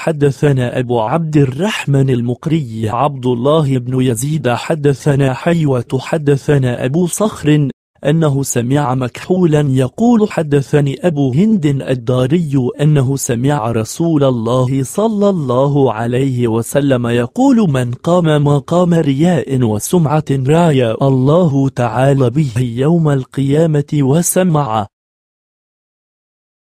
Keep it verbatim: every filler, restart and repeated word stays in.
حدثنا أبو عبد الرحمن المقري عبد الله بن يزيد حدثنا حيوة حدثنا أبو صخر أنه سمع مكحولا يقول حدثني أبو هند الداري أنه سمع رسول الله صلى الله عليه وسلم يقول من قام مقام رياء وسمعة راية الله تعالى به يوم القيامة وسمع